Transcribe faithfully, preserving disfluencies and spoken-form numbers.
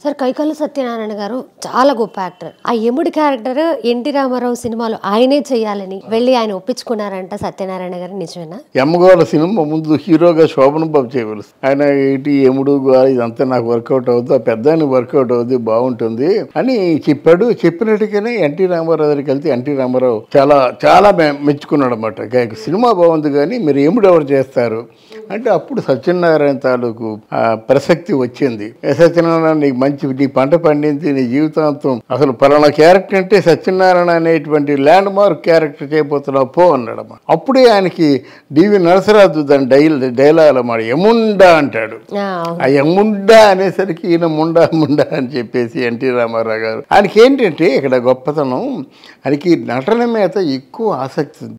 Sir Kaikala Satyanarayana గారు చాలా గొప్ప యాక్టర్. ఆ యముడి క్యారెక్టర్ ఎన్టీ రామారావు సినిమాలో ఆయనే చేయాలని వెళ్ళి ఆయన ఒప్పించుకున్నారంట సత్యనారాయణ గారు, నిజమేనా? యమగోళ సినిమా ముందు హీరోగా శోభన్ బాబు చేయవలసి, ఆయన ఏంటి యముడు ఇదంతా నాకు వర్కౌట్ అవుతుంది, ఆ పెద్ద వర్కౌట్ అవుతుంది, బాగుంటుంది అని చెప్పాడు. చెప్పినట్టుగానే ఎన్టీ రామారావు దగ్గరికి వెళ్తే ఎన్టీ రామారావు చాలా చాలా మెచ్చుకున్నాడు అనమాట. సినిమా బాగుంది కానీ మీరు యముడు ఎవరు చేస్తారు అంటే అప్పుడు సత్యనారాయణ తాలూకు ప్రసక్తి వచ్చింది. సత్యనారాయణ నీకు మంచి నీ పంట పండింది, నీ జీవితాంతం అసలు పలానా క్యారెక్టర్ అంటే సత్యనారాయణ అనేటువంటి ల్యాండ్ మార్క్ క్యారెక్టర్ చేయబోతున్నావు పో అన్నాడమ్మా. అప్పుడే ఆయనకి డివి నరసరాజు దాని డైల్ డైలాగ్ అన్నమాట, యముండా అంటాడు. ఆ యముండా అనేసరికి ఈయన ముండా ముండా అని చెప్పేసి ఎన్టీ రామారావు గారు ఆయనకి ఏంటంటే ఇక్కడ గొప్పతనం, ఆయనకి నటన మీద ఎక్కువ ఆసక్తి ఉంది.